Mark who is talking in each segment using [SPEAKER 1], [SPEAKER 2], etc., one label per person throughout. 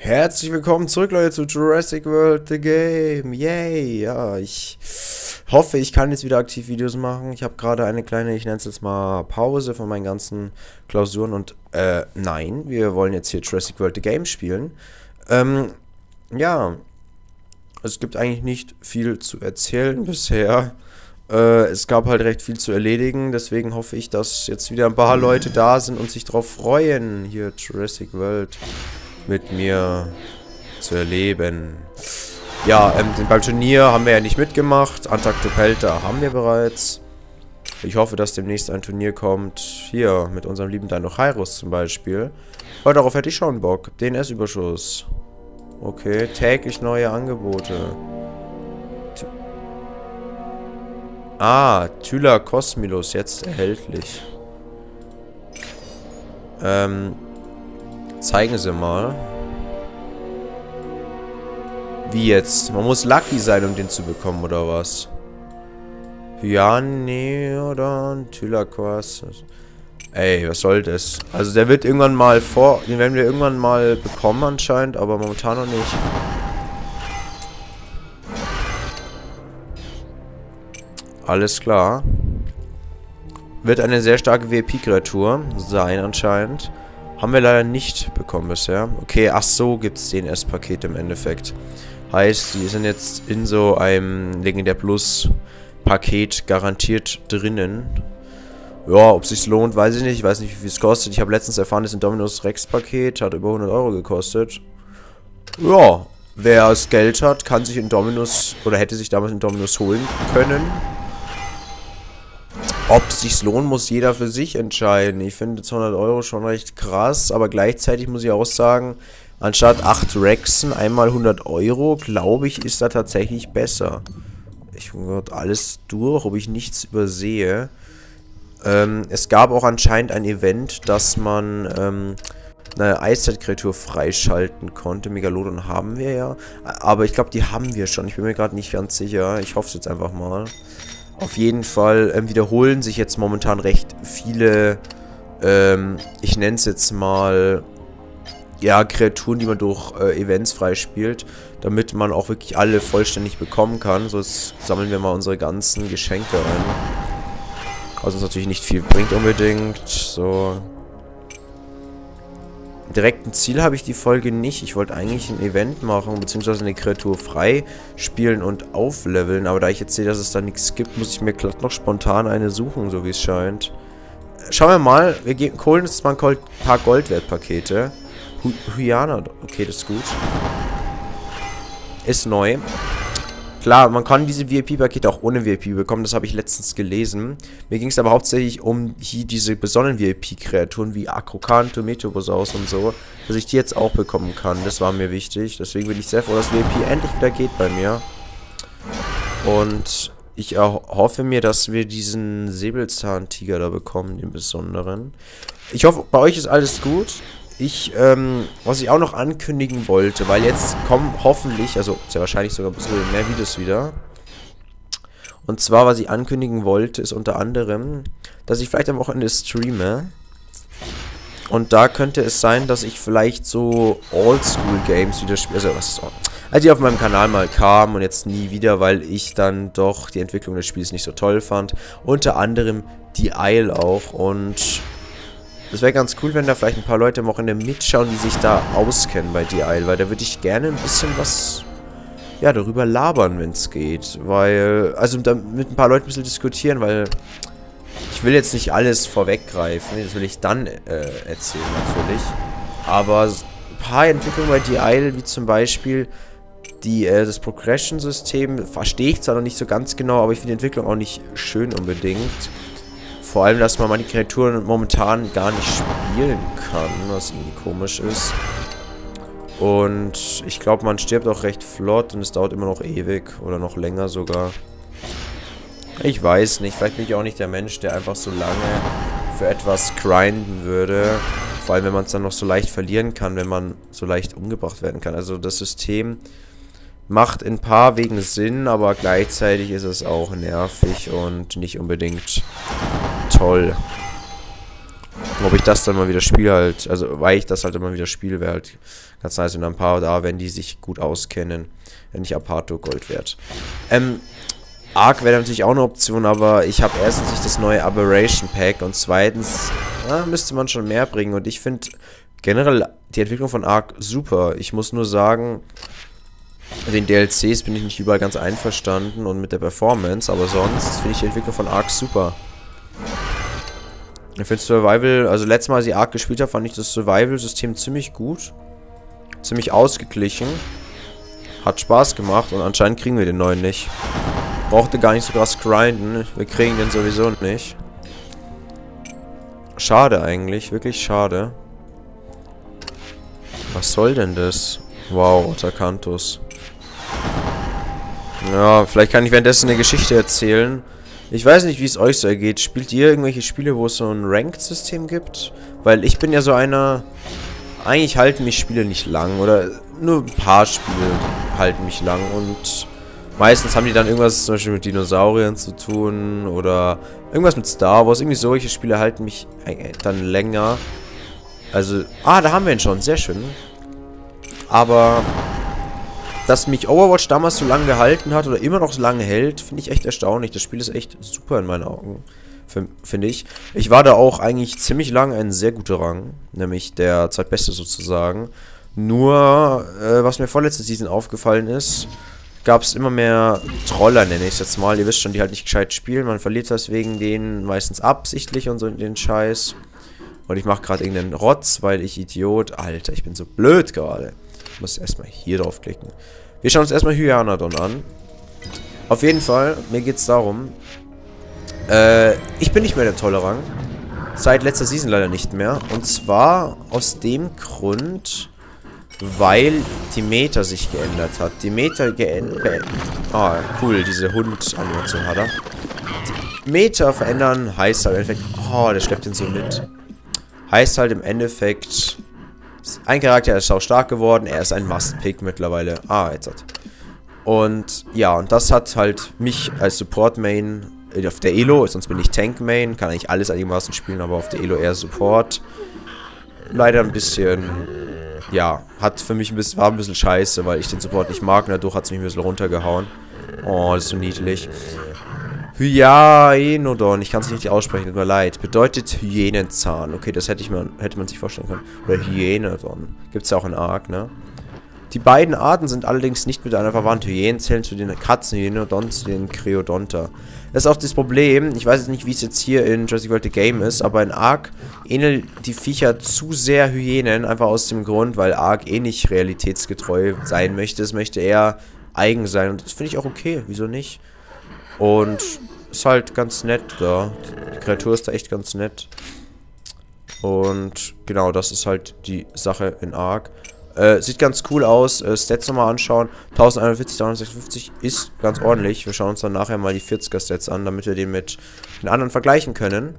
[SPEAKER 1] Herzlich willkommen zurück, Leute, zu Jurassic World The Game. Yay! Ja, ich hoffe, ich kann jetzt wieder aktiv Videos machen. Ich habe gerade eine kleine, ich nenne es jetzt mal Pause von meinen ganzen Klausuren und, nein, wir wollen jetzt hier Jurassic World The Game spielen. Ja, es gibt eigentlich nicht viel zu erzählen bisher. Es gab halt recht viel zu erledigen, deswegen hoffe ich, dass jetzt wieder ein paar Leute da sind und sich drauf freuen, hier Jurassic World mit mir zu erleben. Ja, beim Turnier haben wir ja nicht mitgemacht. Antarktopelta haben wir bereits. Ich hoffe, dass demnächst ein Turnier kommt. Hier, mit unserem lieben Dinochairus zum Beispiel. Aber darauf hätte ich schon Bock. DNS-Überschuss. Okay, täglich neue Angebote. Thyla Cosmilus, jetzt erhältlich. Zeigen Sie mal. Wie jetzt? Man muss lucky sein, um den zu bekommen, oder was? Hyaneodon, Thylaquas. Ey, was soll das? Also der wird irgendwann mal den werden wir irgendwann mal bekommen anscheinend, aber momentan noch nicht. Alles klar. Wird eine sehr starke VIP-Kreatur sein anscheinend. Haben wir leider nicht bekommen bisher. Okay, ach so, gibt es DNS-Paket im Endeffekt. Heißt, die sind jetzt in so einem Legendär Plus-Paket garantiert drinnen. Ja, ob es sich lohnt, weiß ich nicht. Ich weiß nicht, wie viel es kostet. Ich habe letztens erfahren, das ist ein Dominus Rex-Paket. Hat über 100 Euro gekostet. Ja, wer das Geld hat, kann sich in Dominus, oder hätte sich damals in Dominus holen können. Ob es sich lohnt, muss jeder für sich entscheiden. Ich finde 200 Euro schon recht krass, aber gleichzeitig muss ich auch sagen, anstatt 8 Rexen einmal 100 Euro, glaube ich, ist da tatsächlich besser. Ich gucke alles durch, ob ich nichts übersehe. Es gab auch anscheinend ein Event, dass man eine Eiszeitkreatur freischalten konnte. Megalodon haben wir ja, aber ich glaube, die haben wir schon. Ich bin mir gerade nicht ganz sicher. Ich hoffe es jetzt einfach mal. Auf jeden Fall wiederholen sich jetzt momentan recht viele, ich nenne es jetzt mal, ja, Kreaturen, die man durch Events freispielt, damit man auch wirklich alle vollständig bekommen kann. So, jetzt sammeln wir mal unsere ganzen Geschenke ein. Was uns natürlich nicht viel bringt unbedingt. So. Direkt ein Ziel habe ich die Folge nicht. Ich wollte eigentlich ein Event machen, beziehungsweise eine Kreatur frei spielen und aufleveln. Aber da ich jetzt sehe, dass es da nichts gibt, muss ich mir glatt noch spontan eine suchen, so wie es scheint. Schauen wir mal. Wir holen uns mal ein paar Goldwertpakete. Hyana, okay, das ist gut. Ist neu. Klar, man kann diese VIP-Pakete auch ohne VIP bekommen, das habe ich letztens gelesen. Mir ging es aber hauptsächlich um hier diese besonderen VIP-Kreaturen wie Akrokanto, Meteorosaurus und so, dass ich die jetzt auch bekommen kann. Das war mir wichtig, deswegen bin ich sehr froh, dass VIP endlich wieder geht bei mir. Und ich hoffe mir, dass wir diesen Säbelzahntiger da bekommen, den besonderen. Ich hoffe, bei euch ist alles gut. Was ich auch noch ankündigen wollte, weil jetzt kommen hoffentlich, also sehr wahrscheinlich sogar ein bisschen mehr Videos wieder. Und zwar, was ich ankündigen wollte, ist unter anderem, dass ich vielleicht am Wochenende streame. Und da könnte es sein, dass ich vielleicht so Oldschool-Games wieder spiele. Also, was ist als die auf meinem Kanal mal kamen und jetzt nie wieder, weil ich dann doch die Entwicklung des Spiels nicht so toll fand. Unter anderem die Isle auch und das wäre ganz cool, wenn da vielleicht ein paar Leute am Wochenende mitschauen, die sich da auskennen bei The Isle, weil da würde ich gerne ein bisschen was, ja, darüber labern, wenn es geht, weil, also da mit ein paar Leuten ein bisschen diskutieren, weil ich will jetzt nicht alles vorweggreifen, das will ich dann erzählen natürlich, aber ein paar Entwicklungen bei The Isle, wie zum Beispiel das Progression-System, verstehe ich zwar noch nicht so ganz genau, aber ich finde die Entwicklung auch nicht schön unbedingt. Vor allem, dass man die Kreaturen momentan gar nicht spielen kann, was irgendwie komisch ist. Und ich glaube, man stirbt auch recht flott und es dauert immer noch ewig oder noch länger sogar. Ich weiß nicht, vielleicht bin ich auch nicht der Mensch, der einfach so lange für etwas grinden würde. Vor allem, wenn man es dann noch so leicht verlieren kann, wenn man so leicht umgebracht werden kann. Also das System macht in ein paar Wegen Sinn, aber gleichzeitig ist es auch nervig und nicht unbedingt toll. Ob ich das dann mal wieder spiele halt, also weil ich das halt immer wieder spiele, wäre halt ganz nice. Und ein paar da, wenn die sich gut auskennen, wenn nicht Apato Gold wert. Arc wäre natürlich auch eine Option, aber ich habe erstens nicht das neue Aberration Pack und zweitens müsste man schon mehr bringen. Und ich finde generell die Entwicklung von Arc super. Ich muss nur sagen, den DLCs bin ich nicht überall ganz einverstanden und mit der Performance, aber sonst finde ich die Entwicklung von Arc super. Ich finde Survival, also letztes Mal, als ich Arc gespielt habe, fand ich das Survival-System ziemlich gut. Ziemlich ausgeglichen. Hat Spaß gemacht und anscheinend kriegen wir den neuen nicht. Brauchte gar nicht so krass grinden. Wir kriegen den sowieso nicht. Schade eigentlich, wirklich schade. Was soll denn das? Wow, Otakanthus. Ja, vielleicht kann ich währenddessen eine Geschichte erzählen. Ich weiß nicht, wie es euch so ergeht. Spielt ihr irgendwelche Spiele, wo es so ein Ranked-System gibt? Weil ich bin ja so einer... Eigentlich halten mich Spiele nicht lang. Oder nur ein paar Spiele halten mich lang. Und meistens haben die dann irgendwas zum Beispiel mit Dinosauriern zu tun. Oder irgendwas mit Star Wars. Irgendwie solche Spiele halten mich dann länger. Also... Ah, da haben wir ihn schon. Sehr schön. Aber... Dass mich Overwatch damals so lange gehalten hat oder immer noch so lange hält, finde ich echt erstaunlich. Das Spiel ist echt super in meinen Augen, finde ich. Ich war da auch eigentlich ziemlich lange ein sehr guter Rang, nämlich der zweitbeste sozusagen. Nur, was mir vorletzte Season aufgefallen ist, gab es immer mehr Troller, nenne ich es jetzt mal. Ihr wisst schon, die halt nicht gescheit spielen. Man verliert deswegen denen meistens absichtlich und so den Scheiß. Und ich mache gerade irgendeinen Rotz, weil ich Idiot... Alter, ich bin so blöd gerade. Ich muss erstmal hier drauf klicken. Wir schauen uns erstmal Hyanadon an. Auf jeden Fall, mir geht es darum. Ich bin nicht mehr der tolle Rang. Seit letzter Season leider nicht mehr. Und zwar aus dem Grund, weil die Meta sich geändert hat. Die Meta geändert... Ah, cool, diese Hund-Animation hat er. Die Meta verändern heißt halt im Endeffekt... Oh, der schleppt ihn so mit. Heißt halt im Endeffekt... Ein Charakter ist sau stark geworden, er ist ein Must-Pick mittlerweile. Ah, jetzt hat. Und ja, und das hat halt mich als Support-Main auf der Elo, sonst bin ich Tank-Main, kann eigentlich alles einigermaßen spielen, aber auf der Elo eher Support. Leider ein bisschen, ja, hat für mich war ein bisschen scheiße, weil ich den Support nicht mag und dadurch hat es mich ein bisschen runtergehauen. Oh, das ist so niedlich. Hyanodon, ich kann es nicht aussprechen, tut mir leid. Bedeutet Hyänenzahn. Okay, das hätte man sich vorstellen können. Oder Hyanodon. Gibt es ja auch in Arc, ne? Die beiden Arten sind allerdings nicht miteinander verwandt. Hyänen zählen zu den Katzen, Hyanodon zu den Creodonta. Das ist auch das Problem. Ich weiß jetzt nicht, wie es jetzt hier in Jurassic World The Game ist, aber in Arc ähneln die Viecher zu sehr Hyänen. Einfach aus dem Grund, weil Arc eh nicht realitätsgetreu sein möchte. Es möchte eher eigen sein. Und das finde ich auch okay. Wieso nicht? Und ist halt ganz nett da. Die Kreatur ist da echt ganz nett. Und genau, das ist halt die Sache in Arc. Sieht ganz cool aus. Stats nochmal anschauen. 1041, 1056 ist ganz ordentlich. Wir schauen uns dann nachher mal die 40er Stats an, damit wir den mit den anderen vergleichen können.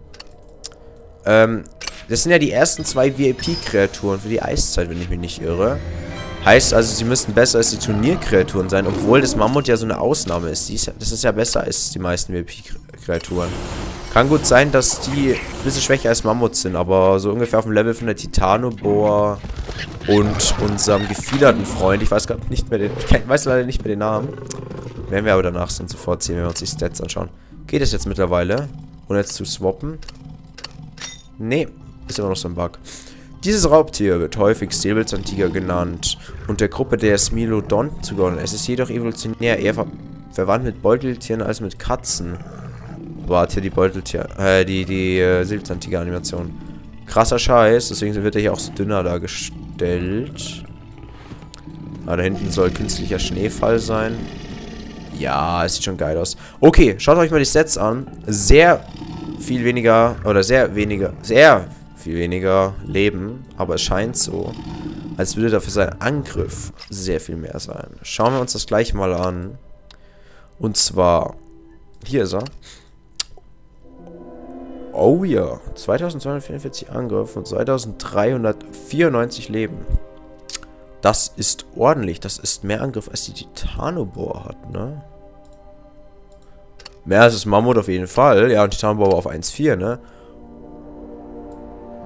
[SPEAKER 1] Das sind ja die ersten zwei VIP-Kreaturen für die Eiszeit, wenn ich mich nicht irre. Heißt also, sie müssten besser als die Turnierkreaturen sein, obwohl das Mammut ja so eine Ausnahme ist. Das ist ja besser als die meisten VIP-Kreaturen. Kann gut sein, dass die ein bisschen schwächer als Mammut sind, aber so ungefähr auf dem Level von der Titanoboa und unserem gefiederten Freund. Ich weiß gerade nicht mehr weiß leider nicht mehr den Namen. Werden wir aber danach dann sofort sehen, wenn wir uns die Stats anschauen. Geht es jetzt mittlerweile? Ohne jetzt zu swappen? Nee, ist immer noch so ein Bug. Dieses Raubtier wird häufig Säbelzahntiger genannt und der Gruppe der Smilodonten zugeordnet. Es ist jedoch evolutionär eher verwandt mit Beuteltieren als mit Katzen. Warte, die Säbelzahntiger-Animation. Krasser Scheiß, deswegen wird er hier auch so dünner dargestellt. Ah, da hinten soll künstlicher Schneefall sein. Ja, es sieht schon geil aus. Okay, schaut euch mal die Stats an. Sehr viel weniger Leben, aber es scheint so, als würde dafür sein Angriff sehr viel mehr sein. Schauen wir uns das gleich mal an. Und zwar, hier ist er. Oh ja, 2244 Angriff und 2394 Leben. Das ist ordentlich, das ist mehr Angriff als die Titanoboa hat, ne? Mehr als das Mammut auf jeden Fall. Ja, und Titanoboa auf 1,4, ne?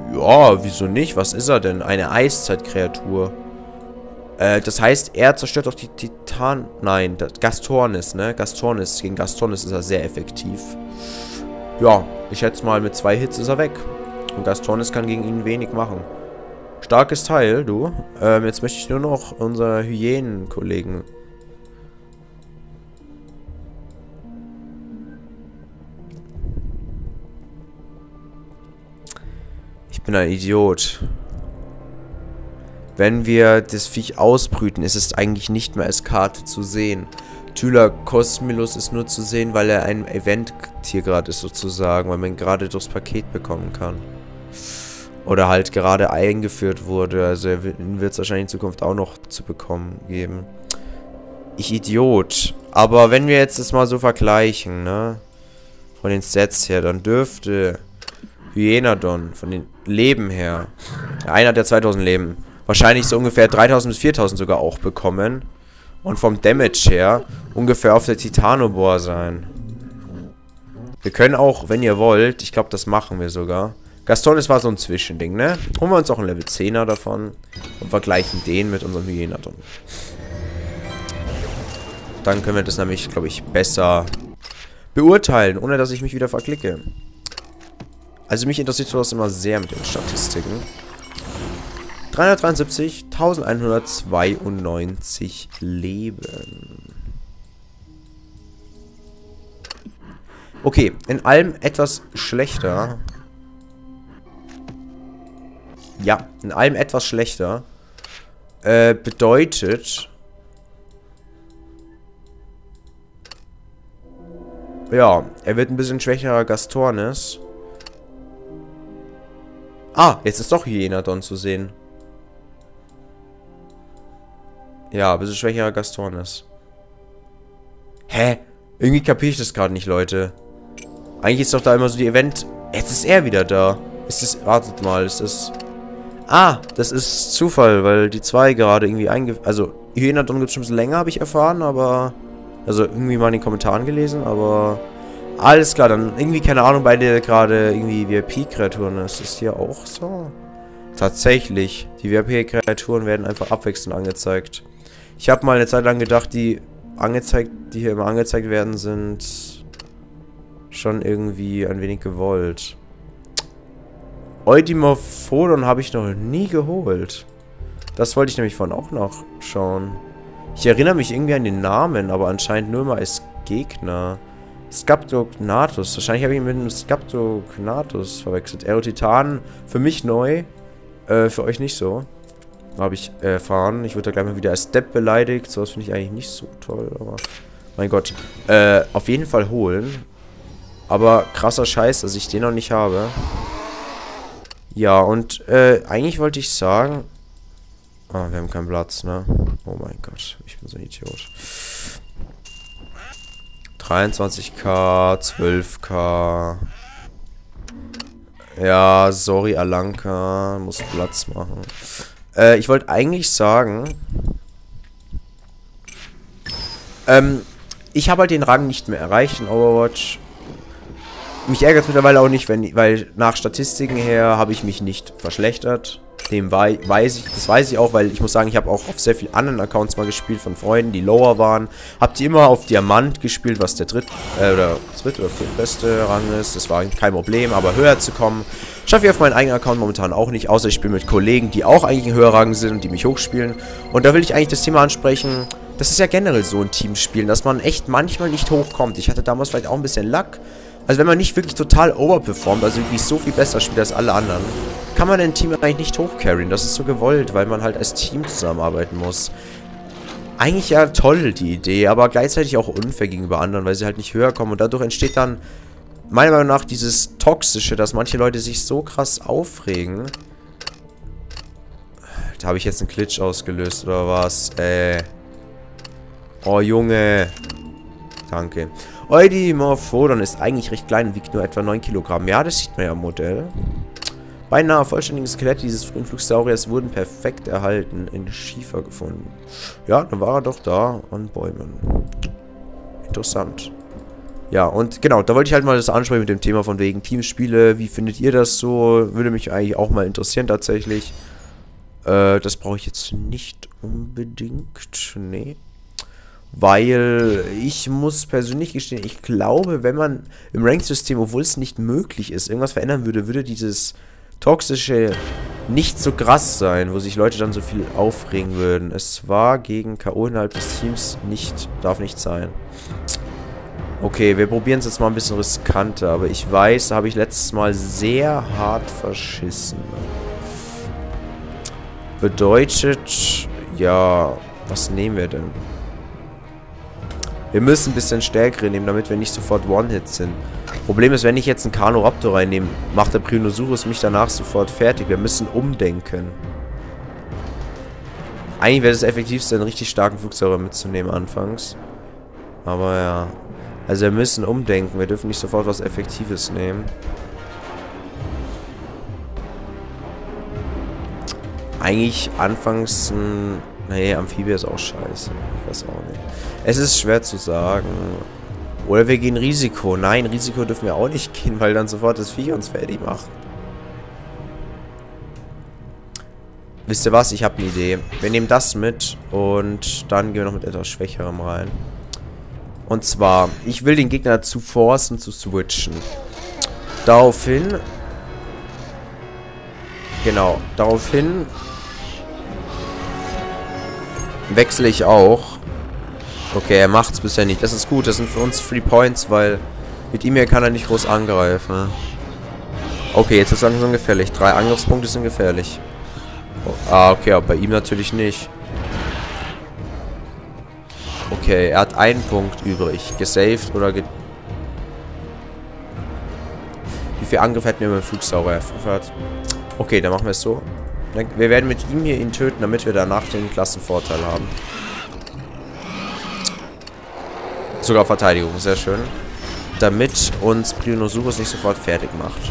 [SPEAKER 1] Ja, wieso nicht? Was ist er denn? Eine Eiszeitkreatur. Das heißt, er zerstört auch die Titan... Nein, Gastornis, ne? Gastornis. Gegen Gastornis ist er sehr effektiv. Ja, ich schätze mal, mit 2 Hits ist er weg. Und Gastornis kann gegen ihn wenig machen. Starkes Teil, du. Jetzt möchte ich nur noch unser Hyänenkollegen... Ich bin ein Idiot. Wenn wir das Viech ausbrüten, ist es eigentlich nicht mehr als Karte zu sehen. Thyla Cosmilus ist nur zu sehen, weil er ein Event-Tier gerade ist, sozusagen. Weil man ihn gerade durchs Paket bekommen kann. Oder halt gerade eingeführt wurde. Also er wird es wahrscheinlich in Zukunft auch noch zu bekommen geben. Ich Idiot. Aber wenn wir jetzt das mal so vergleichen, ne? Von den Sets her, dann dürfte Hyaenodon von den Leben her, einer der 2000 Leben, wahrscheinlich so ungefähr 3000 bis 4000 sogar auch bekommen. Und vom Damage her ungefähr auf der Titanobor sein. Wir können auch, wenn ihr wollt, ich glaube, das machen wir sogar. Gastornis war so ein Zwischending, ne? Holen wir uns auch einen Level 10er davon und vergleichen den mit unserem Hyaenodon. Dann können wir das nämlich, glaube ich, besser beurteilen, ohne dass ich mich wieder verklicke. Also mich interessiert sowas immer sehr mit den Statistiken. 373, 1192 Leben. Okay, in allem etwas schlechter. Ja, in allem etwas schlechter. Bedeutet... Ja, er wird ein bisschen schwächerer Gastornis. Ah, jetzt ist doch Hyaenodon zu sehen. Ja, ein bisschen schwächerer Gastornis. Hä? Irgendwie kapiere ich das gerade nicht, Leute. Eigentlich ist doch da immer so die Event... Jetzt ist er wieder da. Ist das... Wartet mal, ist das... Ah, das ist Zufall, weil die 2 gerade irgendwie Also, Hyaenodon gibt es schon ein bisschen länger, habe ich erfahren, aber... Also, irgendwie mal in den Kommentaren gelesen, aber... Alles klar, dann irgendwie, keine Ahnung, beide gerade irgendwie VIP-Kreaturen. Ist das hier auch so? Tatsächlich. Die VIP-Kreaturen werden einfach abwechselnd angezeigt. Ich habe mal eine Zeit lang gedacht, die hier immer angezeigt werden, sind schon irgendwie ein wenig gewollt. Eudimorphodon habe ich noch nie geholt. Das wollte ich nämlich vorhin auch noch schauen. Ich erinnere mich irgendwie an den Namen, aber anscheinend nur mal als Gegner. Scaptognathus. Wahrscheinlich habe ich ihn mit einem Scaptognathus verwechselt. Aerotitan für mich neu. Für euch nicht so. Habe ich erfahren. Ich wurde da gleich mal wieder als Depp beleidigt. Sowas finde ich eigentlich nicht so toll, aber... Mein Gott. Auf jeden Fall holen. Aber krasser Scheiß, dass ich den noch nicht habe. Ja, und eigentlich wollte ich sagen... Ah, wir haben keinen Platz, ne? Oh mein Gott, ich bin so ein Idiot. 23k, 12k. Ja, sorry, Alanka. Muss Platz machen. Ich wollte eigentlich sagen... ich habe halt den Rang nicht mehr erreicht in Overwatch. Mich ärgert es mittlerweile auch nicht, weil nach Statistiken her habe ich mich nicht verschlechtert. Das weiß ich auch, weil ich muss sagen, ich habe auch auf sehr vielen anderen Accounts mal gespielt von Freunden, die lower waren. Hab die immer auf Diamant gespielt, was der dritt- oder viertbeste Rang ist. Das war kein Problem, aber höher zu kommen, schaffe ich auf meinen eigenen Account momentan auch nicht, außer ich spiele mit Kollegen, die auch eigentlich in höherer Rang sind und die mich hochspielen. Und da will ich eigentlich das Thema ansprechen, das ist ja generell so ein Teamspielen, dass man echt manchmal nicht hochkommt. Ich hatte damals vielleicht auch ein bisschen Luck. Also wenn man nicht wirklich total overperformt, also wirklich so viel besser spielt als alle anderen, kann man ein Team eigentlich nicht hochcarryen. Das ist so gewollt, weil man halt als Team zusammenarbeiten muss. Eigentlich ja toll, die Idee, aber gleichzeitig auch unfair gegenüber anderen, weil sie halt nicht höher kommen. Und dadurch entsteht dann, meiner Meinung nach, dieses Toxische, dass manche Leute sich so krass aufregen. Da habe ich jetzt einen Glitch ausgelöst, oder was? Oh, Junge. Danke. Eudimorphodon ist eigentlich recht klein und wiegt nur etwa 9 Kilogramm. Ja, das sieht man ja im Modell. Beinahe vollständige Skelette dieses frühen Flugsauriers wurden perfekt erhalten in Schiefer gefunden. Ja, dann war er doch da an Bäumen. Interessant. Ja, und genau, da wollte ich halt mal das ansprechen mit dem Thema von wegen Teamspiele. Wie findet ihr das so? Würde mich eigentlich auch mal interessieren tatsächlich. Das brauche ich jetzt nicht unbedingt. Nee. Weil ich muss persönlich gestehen, ich glaube, wenn man im Rank-System, obwohl es nicht möglich ist, irgendwas verändern würde, würde dieses Toxische nicht so krass sein, wo sich Leute dann so viel aufregen würden. Es war gegen K.O. innerhalb des Teams nicht, darf nicht sein. Okay, wir probieren es jetzt mal ein bisschen riskanter, aber ich weiß, da habe ich letztes Mal sehr hart verschissen. Bedeutet, ja, was nehmen wir denn? Wir müssen ein bisschen stärkere nehmen, damit wir nicht sofort One-Hit sind. Problem ist, wenn ich jetzt einen Carnoraptor reinnehme, macht der Brynosaurus mich danach sofort fertig. Wir müssen umdenken. Eigentlich wäre das effektivste, einen richtig starken Flugsaurier mitzunehmen anfangs. Aber ja. Also wir müssen umdenken. Wir dürfen nicht sofort was Effektives nehmen. Eigentlich anfangs ein... Nee, Amphibie ist auch scheiße. Ich weiß auch nicht. Es ist schwer zu sagen. Oder wir gehen Risiko. Nein, Risiko dürfen wir auch nicht gehen, weil dann sofort das Viech uns fertig macht. Wisst ihr was? Ich habe eine Idee. Wir nehmen das mit und dann gehen wir noch mit etwas Schwächerem rein. Und zwar, ich will den Gegner dazu forcen, zu switchen. Daraufhin... Genau, daraufhin... wechsle ich auch. Okay, er macht's bisher nicht. Das ist gut, das sind für uns 3 Points, weil mit ihm hier kann er nicht groß angreifen. Okay, jetzt ist es langsam gefährlich. 3 Angriffspunkte sind gefährlich. Oh, okay, aber bei ihm natürlich nicht. Okay, er hat einen Punkt übrig. Gesaved oder Wie viel Angriff hätten wir mit dem Flugsaurier? Okay, dann machen wir es so. Wir werden mit ihm hier ihn töten, damit wir danach den Klassenvorteil haben. Sogar Verteidigung, sehr schön. Damit uns Brynosaurus nicht sofort fertig macht.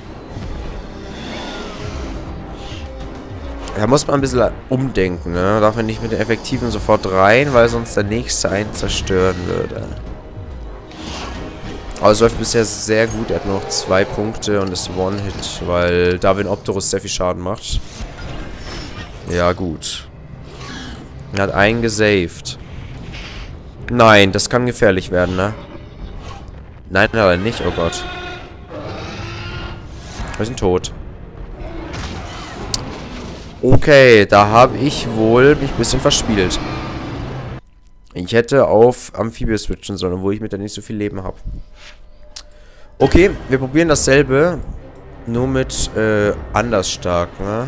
[SPEAKER 1] Da muss man ein bisschen umdenken, ne? Darf man nicht mit den Effektiven sofort rein, weil sonst der nächste einen zerstören würde. Aber es läuft bisher sehr gut. Er hat nur noch 2 Punkte und ist One-Hit, weil Darwinopterus sehr viel Schaden macht. Ja, gut. Er hat einen gesaved. Nein, das kann gefährlich werden, ne? Nein, hat er nicht. Oh Gott. Wir sind tot. Okay, da habe ich wohl mich ein bisschen verspielt. Ich hätte auf Amphibie switchen sollen, obwohl ich mit der nicht so viel Leben habe. Okay, wir probieren dasselbe. Nur mit anders stark, ne?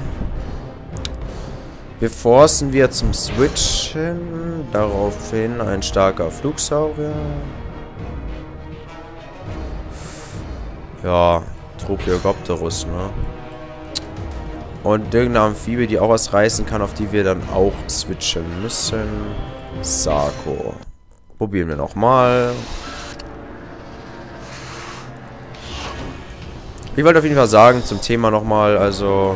[SPEAKER 1] Wir forcen wir zum Switchen. Daraufhin ein starker Flugsaurier. Ja, Trocheogopterus, ne? Und irgendeine Amphibie, die auch was reißen kann, auf die wir dann auch switchen müssen. Sarko. Probieren wir nochmal. Ich wollte auf jeden Fall sagen, zum Thema nochmal, also...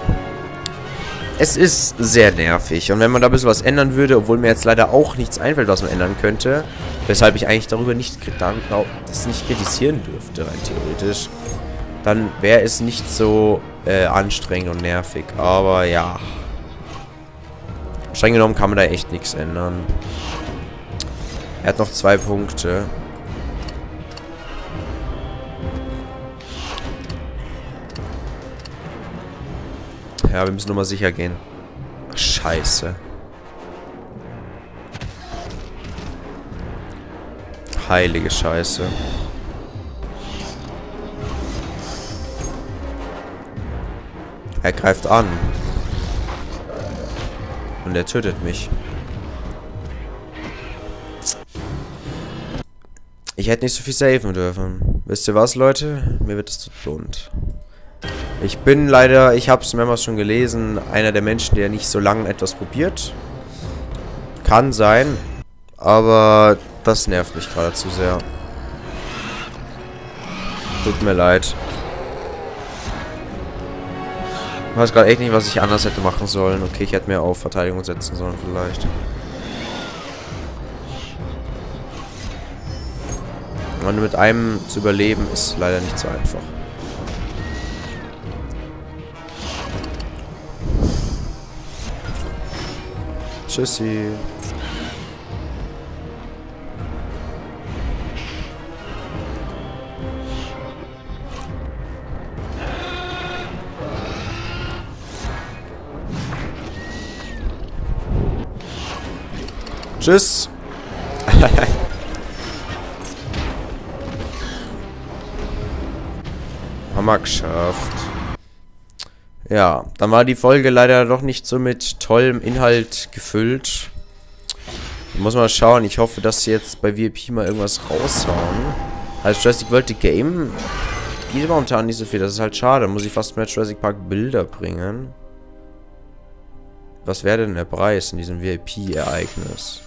[SPEAKER 1] Es ist sehr nervig. Und wenn man da ein bisschen was ändern würde, obwohl mir jetzt leider auch nichts einfällt, was man ändern könnte, weshalb ich eigentlich darüber nicht kritisieren dürfte, rein theoretisch, dann wäre es nicht so anstrengend und nervig. Aber ja. Streng genommen kann man da echt nichts ändern. Er hat noch 2 Punkte. Ja, wir müssen nur mal sicher gehen. Ach, scheiße. Heilige Scheiße. Er greift an. Und er tötet mich. Ich hätte nicht so viel saven dürfen. Wisst ihr was, Leute? Mir wird es zu bunt. Ich bin leider, ich habe es mehrmals schon gelesen, einer der Menschen, der nicht so lange etwas probiert. Kann sein, aber das nervt mich gerade zu sehr. Tut mir leid. Ich weiß gerade echt nicht, was ich anders hätte machen sollen. Okay, ich hätte mehr auf Verteidigung setzen sollen vielleicht. Aber nur mit einem zu überleben ist leider nicht so einfach. Tschüssi. Tschüss. Haben wir geschafft. Ja, dann war die Folge leider doch nicht so mit tollem Inhalt gefüllt. Muss mal schauen. Ich hoffe, dass sie jetzt bei VIP mal irgendwas raushauen. Also Jurassic World The Game bietet momentan nicht so viel. Das ist halt schade. Da muss ich fast mehr Jurassic Park Bilder bringen. Was wäre denn der Preis in diesem VIP-Ereignis?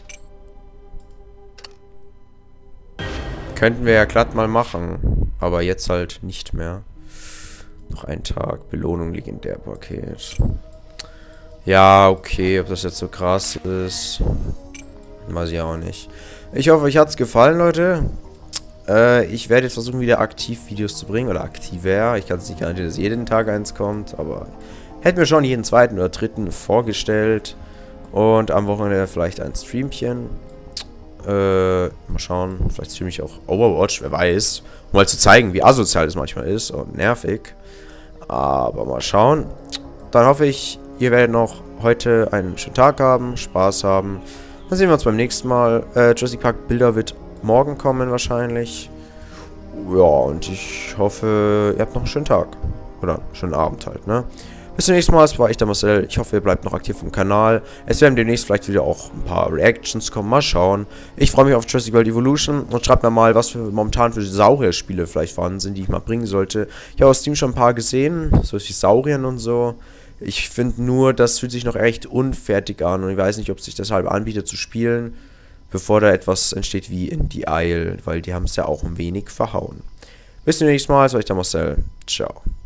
[SPEAKER 1] Könnten wir ja glatt mal machen. Aber jetzt halt nicht mehr. Noch ein Tag. Belohnung Legendärpaket. Ja, okay. Ob das jetzt so krass ist, weiß ich auch nicht. Ich hoffe, euch hat es gefallen, Leute. Ich werde jetzt versuchen, wieder aktiv Videos zu bringen. Oder aktiver. Ich kann es nicht garantieren, dass jeden Tag eins kommt. Aber hätte mir schon jeden zweiten oder dritten vorgestellt. Und am Wochenende vielleicht ein Streamchen. Mal schauen. Vielleicht streame ich auch Overwatch. Wer weiß. Um mal zu zeigen, wie asozial es manchmal ist. Und nervig. Aber mal schauen. Dann hoffe ich, ihr werdet noch heute einen schönen Tag haben. Spaß haben. Dann sehen wir uns beim nächsten Mal. Jurassic Park Bilder wird morgen kommen wahrscheinlich. Ja, und ich hoffe, ihr habt noch einen schönen Tag. Oder einen schönen Abend halt, ne? Bis zum nächsten Mal, es war ich, der Marcel. Ich hoffe, ihr bleibt noch aktiv im Kanal. Es werden demnächst vielleicht wieder auch ein paar Reactions kommen. Mal schauen. Ich freue mich auf Jurassic World Evolution. Und schreibt mir mal, was für momentan für Saurier-Spiele vielleicht vorhanden sind, die ich mal bringen sollte. Ich habe auf Steam schon ein paar gesehen. So wie Sauriern und so. Ich finde nur, das fühlt sich noch echt unfertig an. Und ich weiß nicht, ob sich deshalb anbietet zu spielen, bevor da etwas entsteht wie in The Isle. Weil die haben es ja auch ein wenig verhauen. Bis zum nächsten Mal, es war ich, der Marcel. Ciao.